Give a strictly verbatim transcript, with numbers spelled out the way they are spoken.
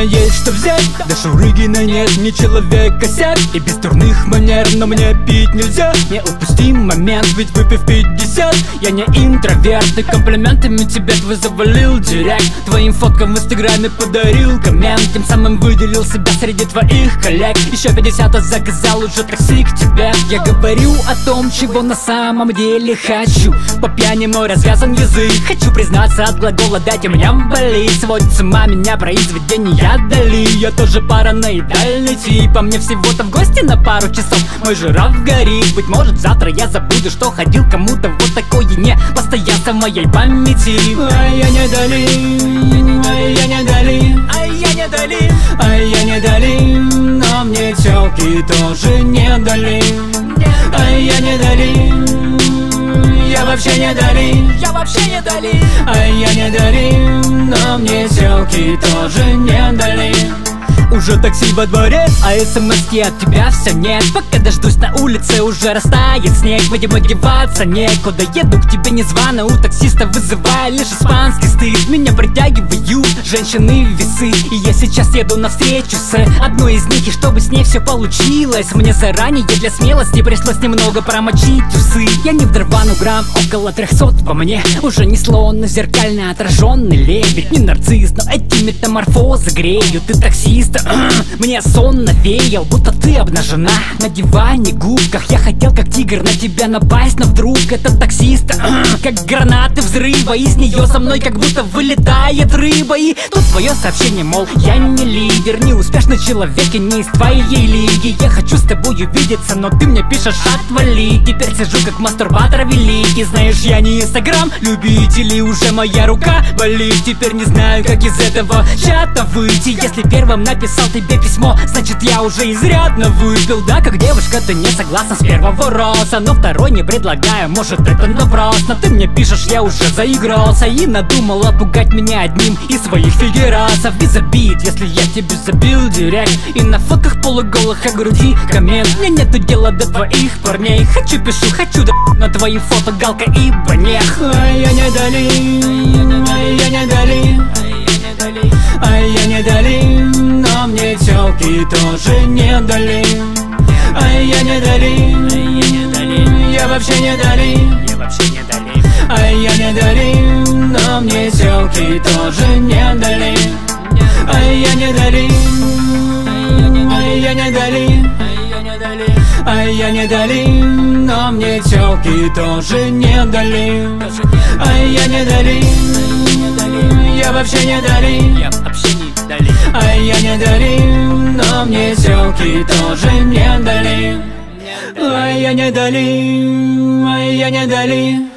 есть что взять. Да Шурыгина нет, не человек косяк. И без дурных манер, но мне пить нельзя. Не упусти момент, ведь выпив пятьдесят. Я не интроверт, и комплиментами тебя твой завалил директ. Твоим фоткам в инстаграме подарил коммент, тем самым выделил себя среди твоих коллег. Еще пятьдесят, а заказал уже такси к тебе. Я говорю о том, чего на самом деле хочу. По пьяни мой развязан язык. Хочу признаться, от глагола дать, у меня болит. Сводит с ума меня произведения Дали. Я тоже параноидальный тип, а мне всего-то в гости на пару часов. Мой жираф горит, быть может завтра я забуду, что ходил кому-то вот такое не постоянство в моей памяти. Ай, я не Дали, ай, я не Дали, ай, я не Дали, ай, я не Дали, но мне тёлки тоже не дали. Ай, я не Дали, я вообще не Дали, я вообще не Дали, ай, я не Дали, но мне тёлки тоже не дали. Уже такси во дворе, а смс-ки от тебя все нет. Пока дождусь на улице, уже растает снег. Видимо, деваться некуда, еду к тебе незвано. У таксиста вызывая лишь испанский стыд. Меня притягивают женщины в весы, и я сейчас еду навстречу с одной из них. И чтобы с ней все получилось, мне заранее для смелости пришлось немного промочить усы. Я не в рвану грамм, около трехсот по мне. Уже не слон, но зеркально отраженный лебедь. Не нарцисс, но эти метаморфозы греют. Ты таксист, мне сон навеял, будто ты обнажена на диване, губках. Я хотел как тигр на тебя напасть, но вдруг этот таксист как гранаты взрыва. Из нее со мной как будто вылетает рыба. И тут твое сообщение, мол, я не лидер, не успешный человек и не из твоей лиги. Я хочу с тобой увидеться, но ты мне пишешь отвали. Теперь сижу как мастурбатор великий. Знаешь, я не инстаграм любитель, и уже моя рука болит. Теперь не знаю, как из этого чата выйти. Если первым написал Написал тебе письмо, значит я уже изрядно выпил. Да, как девушка, ты не согласна с первого раза, но второй не предлагаю, может это напрасно. Ты мне пишешь, я уже заигрался и надумала пугать меня одним из своих фигерасов. Без обид, если я тебе забил директ, и на фотках полуголых о груди коммент. Мне нету дела до твоих парней. Хочу пишу, хочу да на твои фото галка и банех. Ай, я не Дали, ай, я не Дали, ай, я не Дали, но мне тёлки тоже не дали. Ай, я не Дали, я вообще не Дали, я вообще не Дали, ай, я не Дали, но мне тёлки тоже не дали. Ай, я не Дали, ай, я не Дали, ай, я не Дали, но мне тёлки тоже не дали. Ай, я не Дали, я вообще не Дали, я вообще не Дали, ай, я не Дали, но мне тёлки тоже не дали. Ай, я не Дали, ай, я не Дали.